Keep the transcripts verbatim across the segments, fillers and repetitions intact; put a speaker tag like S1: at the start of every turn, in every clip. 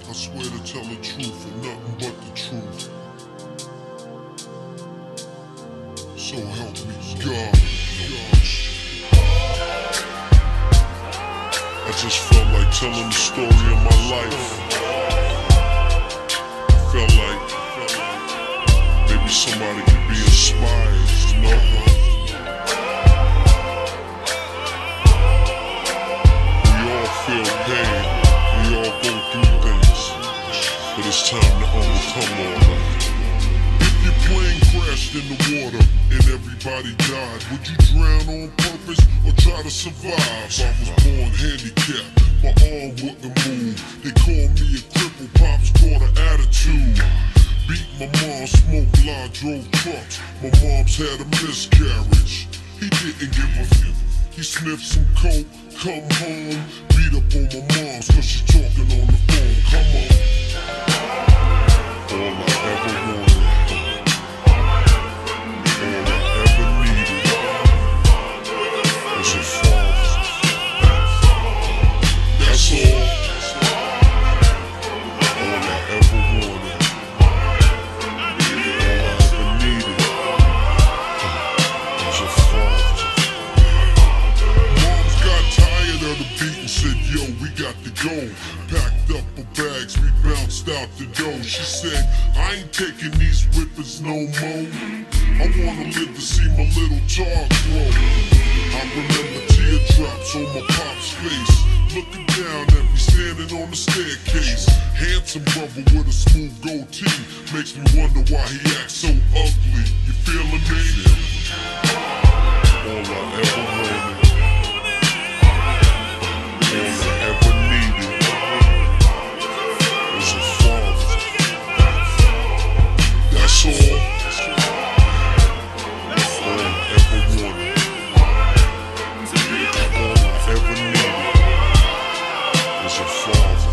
S1: I swear to tell the truth and nothing but the truth. So help me God. I just felt like telling the story of my life. I felt like maybe somebody could be inspired, you know? We all feel pain, we all go through things, but it's time to overcome all that. If your plane crashed in the water and everybody died, would you drown on purpose or try to survive? I was born handicapped, my arm wouldn't move. They called me a cripple, pops caught an attitude. Beat my mom, smoked lie, drove trucks. My mom's had a miscarriage. He didn't give a f***. He sniffed some coke, come home, beat up on my mom's cause she talking on the phone. Come on. All I ever wanted, all I ever needed was a father. That's all. All I ever wanted, all I ever needed was a father. Moms got tired of the beat and said, yo, we got to go. Packed up her bags, we bounced out the door. She said, I ain't taking these whippers no more. I wanna live to see my little child grow. I remember teardrops on my pop's face, looking down at me standing on the staircase. Handsome brother with a smooth goatee, makes me wonder why he acts so ugly. You feeling me? All I ever wanted, all I ever needed was a father. That's all. All I ever wanted, all I ever needed was a father.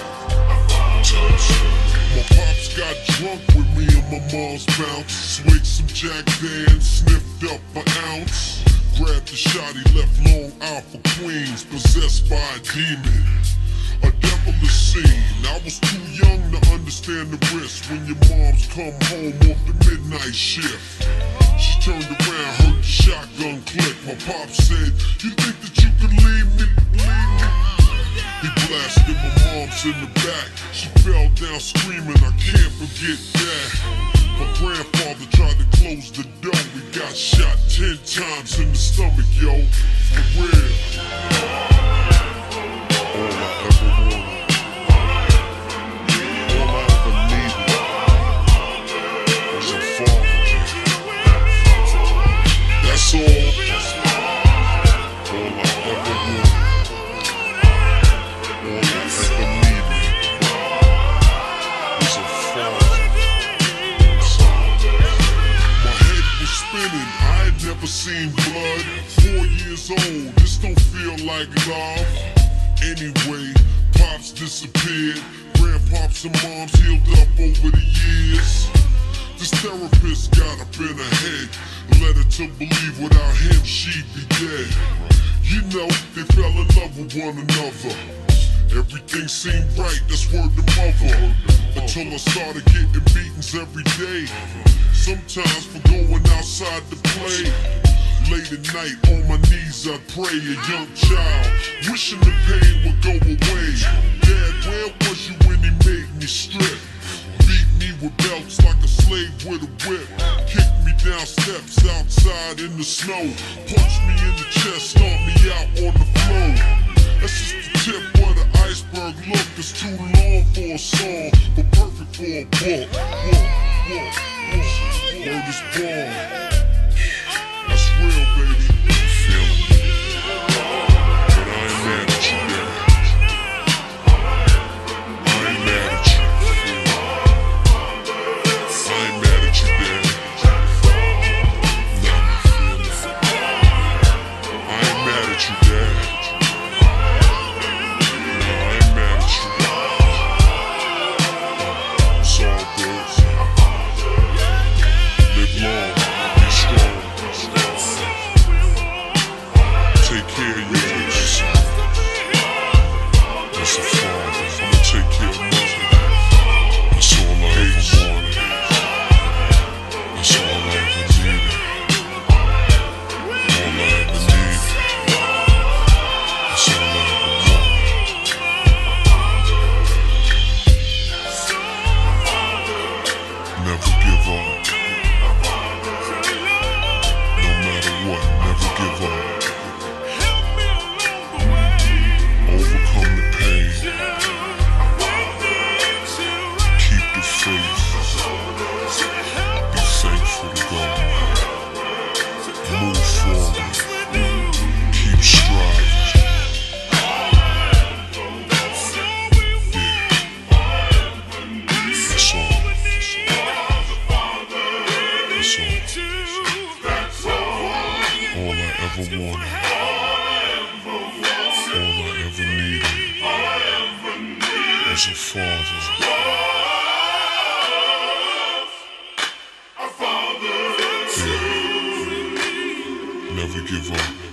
S1: My pops got drunk with me and my mom's bounce. Swig some Jack Dan, sniffed up an ounce. Grabbed the shot, he left Long Island for Queens, possessed by a demon. A devilish scene. I was too young to understand the risk when your moms come home off the midnight shift. She turned around, heard the shotgun click. My pop said, you think that you could leave me? Leave me? He blasted my mom's in the back. She fell down screaming, I can't forget that. My grandfather tried to close the door. We got shot ten times in the stomach, yo. For real. All I ever wanted, all I ever needed was a father. That's all. All I ever wanted, all I ever needed was a father. My head was spinning, I had never seen blood. Four years old, this don't feel like love. Anyway, pops disappeared. Grandpops and moms healed up over the years. This therapist got up in her head, led her to believe without him she'd be dead. You know, they fell in love with one another. Everything seemed right, that's word to mother. Until I started getting beatings every day. Sometimes for going outside to play. Late at night, on my knees I'd pray. A young child, wishing the pain would go away. Dad, where was you when he made me strip? Beat me with belts like a slave with a whip. Kicked me down steps outside in the snow. Punched me in the chest, stomped me out on the floor. That's just the tip of the iceberg. Look, it's too long for a song, but perfect for a book. Book, book, book. Word is born. That's real, baby. You feel it? But I ain't mad at you, man. I ain't mad at you. I ain't mad at you, Dad. Nah. I ain't as a father. Yeah. Never give up.